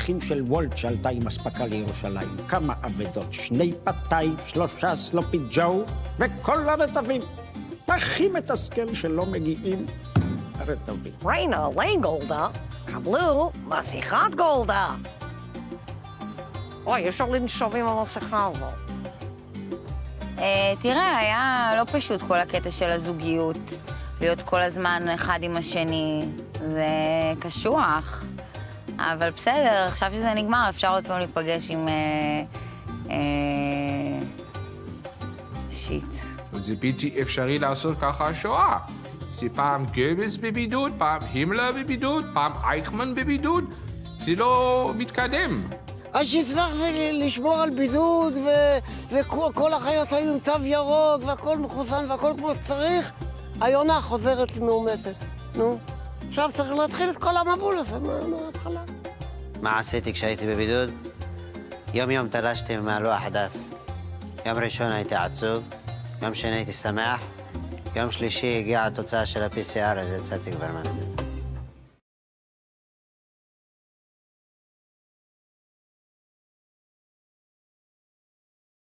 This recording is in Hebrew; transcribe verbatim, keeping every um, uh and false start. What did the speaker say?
מטחים של וולט שעלתה עם אספקה לירושלים. כמה אבדות, שני פתאי, שלושה סלופי ג'ו, וכל הרטבים. הכי מתסכל שלא מגיעים הרטבים. ריינה, לי גולדה, קבלו מסכת גולדה. אוי, אפשר לנשום עם המסכה הזו. תראה, היה לא פשוט כל הקטע של הזוגיות. להיות כל הזמן אחד עם השני, זה קשוח. אבל בסדר, עכשיו שזה נגמר, אפשר עוד פעם להיפגש עם... שיט. זה בלתי אפשרי לעשות ככה שואה. זה פעם גבלס בבידוד, פעם הימלר בבידוד, פעם אייכמן בבידוד. זה לא מתקדם. אז שהצלחתי לשמור על בידוד, וכל החיות היו עם תו ירוק, והכל מחוסן והכל כמו שצריך, היונה חוזרת לי מאומתת. נו, עכשיו צריך להתחיל את כל המבול הזה מההתחלה. מה עשיתי כשהייתי בבידוד? יום יום תלשתי מהלוח דף. יום ראשון הייתי עצוב, יום שני הייתי שמח, יום שלישי הגיעה התוצאה של ה-פי סי אר, אז יצאתי כבר מהבידוד.